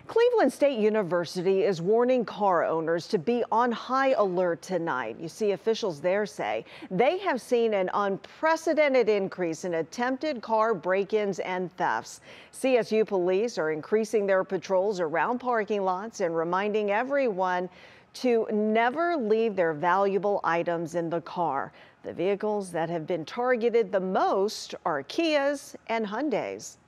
Cleveland State University is warning car owners to be on high alert tonight. You see, officials there say they have seen an unprecedented increase in attempted car break-ins and thefts. CSU police are increasing their patrols around parking lots and reminding everyone to never leave their valuable items in the car. The vehicles that have been targeted the most are Kias and Hyundais.